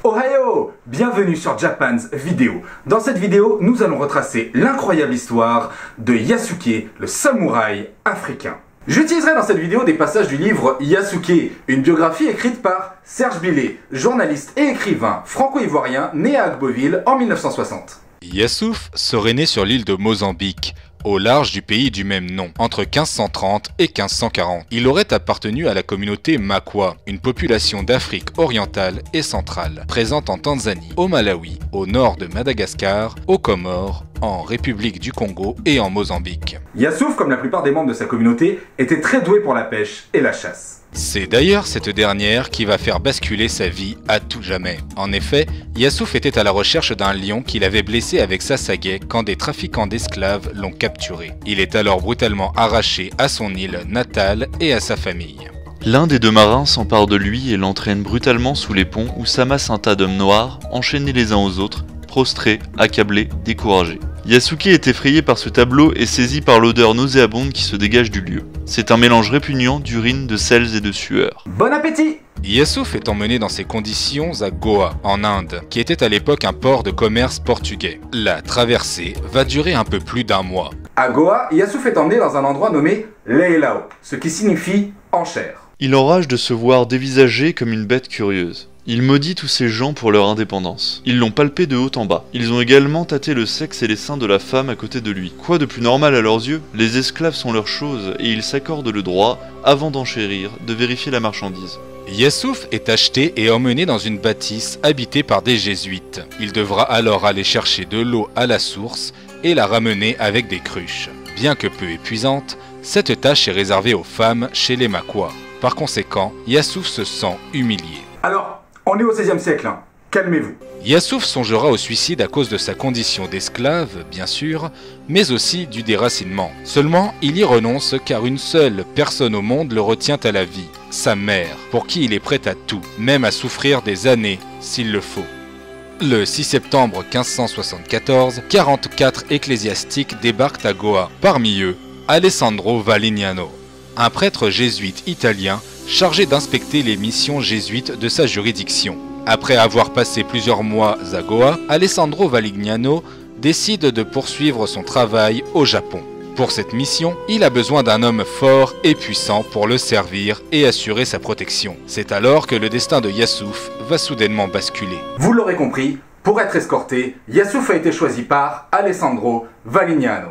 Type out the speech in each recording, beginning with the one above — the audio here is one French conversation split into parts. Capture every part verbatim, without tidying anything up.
Ohio! Bienvenue sur Japan's Vidéo. Dans cette vidéo, nous allons retracer l'incroyable histoire de Yasuke, le samouraï africain. J'utiliserai dans cette vidéo des passages du livre Yasuke, une biographie écrite par Serge Billet, journaliste et écrivain franco-ivoirien né à Agboville en mille neuf cent soixante. Yassouf serait né sur l'île de Mozambique, au large du pays du même nom, entre quinze cent trente et quinze cent quarante. Il aurait appartenu à la communauté Makwa, une population d'Afrique orientale et centrale, présente en Tanzanie, au Malawi, au nord de Madagascar, aux Comores, en République du Congo et en Mozambique. Yassouf, comme la plupart des membres de sa communauté, était très doué pour la pêche et la chasse. C'est d'ailleurs cette dernière qui va faire basculer sa vie à tout jamais. En effet, Yassouf était à la recherche d'un lion qu'il avait blessé avec sa sagaie quand des trafiquants d'esclaves l'ont capturé. Il est alors brutalement arraché à son île natale et à sa famille. L'un des deux marins s'empare de lui et l'entraîne brutalement sous les ponts où s'amasse un tas d'hommes noirs, enchaînés les uns aux autres, prostrés, accablés, découragés. Yasuke est effrayé par ce tableau et saisi par l'odeur nauséabonde qui se dégage du lieu. C'est un mélange répugnant d'urine, de sels et de sueur. Bon appétit! Yassouf est emmené dans ces conditions à Goa, en Inde, qui était à l'époque un port de commerce portugais. La traversée va durer un peu plus d'un mois. À Goa, Yassouf est emmené dans un endroit nommé Leilao, ce qui signifie enchère. Il enrage de se voir dévisagé comme une bête curieuse. Il maudit tous ces gens pour leur indépendance. Ils l'ont palpé de haut en bas. Ils ont également tâté le sexe et les seins de la femme à côté de lui. Quoi de plus normal à leurs yeux? Les esclaves sont leur chose et ils s'accordent le droit, avant d'enchérir, de vérifier la marchandise. Yassouf est acheté et emmené dans une bâtisse habitée par des jésuites. Il devra alors aller chercher de l'eau à la source et la ramener avec des cruches. Bien que peu épuisante, cette tâche est réservée aux femmes chez les Makwa. Par conséquent, Yassouf se sent humilié. Alors, on est au seizième siècle, hein. Calmez-vous. Yassouf songera au suicide à cause de sa condition d'esclave, bien sûr, mais aussi du déracinement. Seulement, il y renonce car une seule personne au monde le retient à la vie, sa mère, pour qui il est prêt à tout, même à souffrir des années, s'il le faut. Le six septembre quinze cent soixante-quatorze, quarante-quatre ecclésiastiques débarquent à Goa, parmi eux, Alessandro Valignano, un prêtre jésuite italien chargé d'inspecter les missions jésuites de sa juridiction. Après avoir passé plusieurs mois à Goa, Alessandro Valignano décide de poursuivre son travail au Japon. Pour cette mission, il a besoin d'un homme fort et puissant pour le servir et assurer sa protection. C'est alors que le destin de Yassouf va soudainement basculer. Vous l'aurez compris, pour être escorté, Yassouf a été choisi par Alessandro Valignano.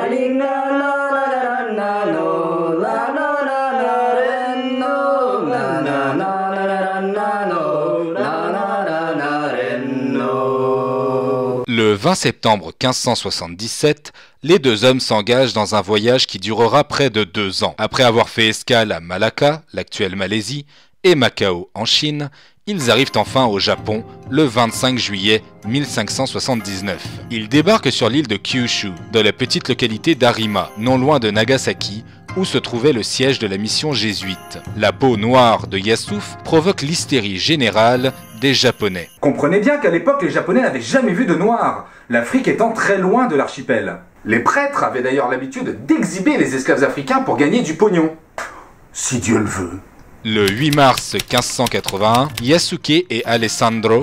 Le vingt septembre quinze cent soixante-dix-sept, les deux hommes s'engagent dans un voyage qui durera près de deux ans. Après avoir fait escale à Malacca, l'actuelle Malaisie, et Macao en Chine, ils arrivent enfin au Japon le vingt-cinq juillet mille cinq cent soixante-dix-neuf. Ils débarquent sur l'île de Kyushu, dans la petite localité d'Arima, non loin de Nagasaki, où se trouvait le siège de la mission jésuite. La peau noire de Yassouf provoque l'hystérie générale des Japonais. Comprenez bien qu'à l'époque, les Japonais n'avaient jamais vu de noir, l'Afrique étant très loin de l'archipel. Les prêtres avaient d'ailleurs l'habitude d'exhiber les esclaves africains pour gagner du pognon. Si Dieu le veut. Le huit mars quinze cent quatre-vingt-un, Yasuke et Alessandro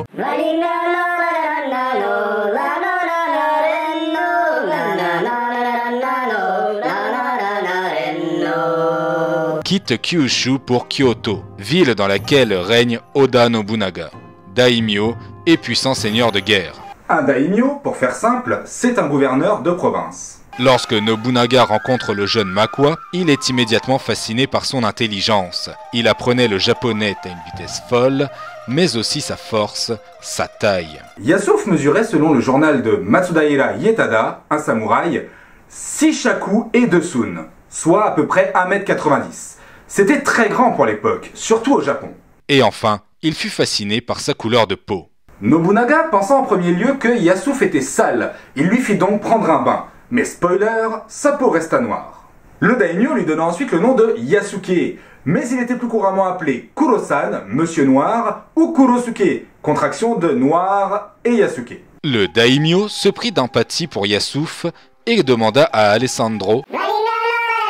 quittent Kyushu pour Kyoto, ville dans laquelle règne Oda Nobunaga, daimyo et puissant seigneur de guerre. Un daimyo, pour faire simple, c'est un gouverneur de province. Lorsque Nobunaga rencontre le jeune Makwa, il est immédiatement fasciné par son intelligence. Il apprenait le japonais à une vitesse folle, mais aussi sa force, sa taille. Yassouf mesurait, selon le journal de Matsudaira Ietada, un samouraï, six shaku et deux sun, soit à peu près un mètre quatre-vingt-dix. C'était très grand pour l'époque, surtout au Japon. Et enfin, il fut fasciné par sa couleur de peau. Nobunaga pensa en premier lieu que Yassouf était sale, il lui fit donc prendre un bain. Mais spoiler, sa peau resta noire. Le daimyo lui donna ensuite le nom de Yasuke, mais il était plus couramment appelé Kurosan, Monsieur Noir, ou Kurosuke, contraction de Noir et Yasuke. Le daimyo se prit d'empathie pour Yassouf et demanda à Alessandro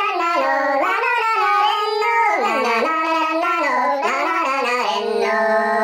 qui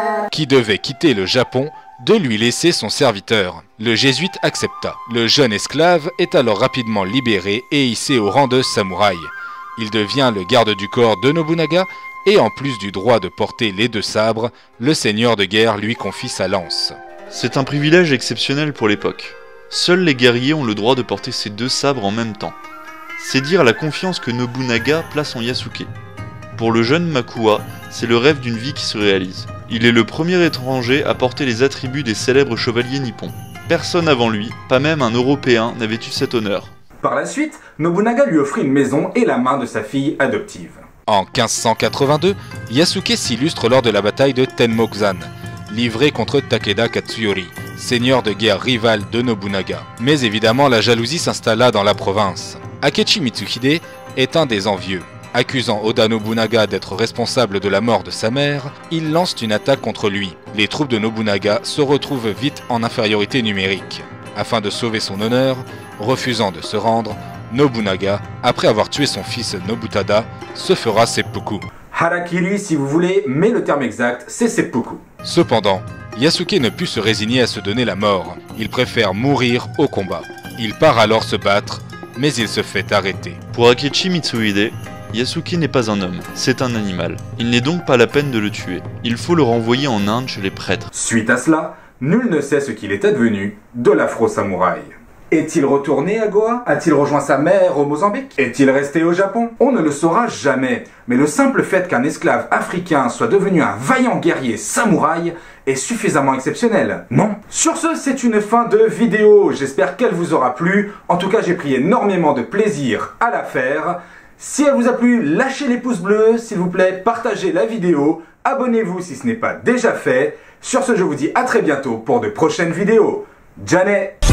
qui devait quitter le Japon, de lui laisser son serviteur. Le jésuite accepta. Le jeune esclave est alors rapidement libéré et hissé au rang de samouraï. Il devient le garde du corps de Nobunaga et en plus du droit de porter les deux sabres, le seigneur de guerre lui confie sa lance. C'est un privilège exceptionnel pour l'époque. Seuls les guerriers ont le droit de porter ces deux sabres en même temps. C'est dire la confiance que Nobunaga place en Yasuke. Pour le jeune Makuwa, c'est le rêve d'une vie qui se réalise. Il est le premier étranger à porter les attributs des célèbres chevaliers nippons. Personne avant lui, pas même un Européen, n'avait eu cet honneur. Par la suite, Nobunaga lui offrit une maison et la main de sa fille adoptive. En quinze cent quatre-vingt-deux, Yasuke s'illustre lors de la bataille de Tenmokzan, livrée contre Takeda Katsuyori, seigneur de guerre rival de Nobunaga. Mais évidemment, la jalousie s'installa dans la province. Akechi Mitsuhide est un des envieux. Accusant Oda Nobunaga d'être responsable de la mort de sa mère, il lance une attaque contre lui. Les troupes de Nobunaga se retrouvent vite en infériorité numérique. Afin de sauver son honneur, refusant de se rendre, Nobunaga, après avoir tué son fils Nobutada, se fera seppuku. Harakiri si vous voulez, mais le terme exact c'est seppuku. Cependant, Yasuke ne put se résigner à se donner la mort. Il préfère mourir au combat. Il part alors se battre, mais il se fait arrêter. Pour Akechi Mitsuhide, Yasuke n'est pas un homme, c'est un animal. Il n'est donc pas la peine de le tuer. Il faut le renvoyer en Inde chez les prêtres. Suite à cela, nul ne sait ce qu'il est advenu de l'afro-samouraï. Est-il retourné à Goa? A-t-il rejoint sa mère au Mozambique? Est-il resté au Japon? On ne le saura jamais, mais le simple fait qu'un esclave africain soit devenu un vaillant guerrier samouraï est suffisamment exceptionnel, non? Sur ce, c'est une fin de vidéo, j'espère qu'elle vous aura plu. En tout cas, j'ai pris énormément de plaisir à la faire. Si elle vous a plu, lâchez les pouces bleus, s'il vous plaît, partagez la vidéo, abonnez-vous si ce n'est pas déjà fait. Sur ce, je vous dis à très bientôt pour de prochaines vidéos. Janet!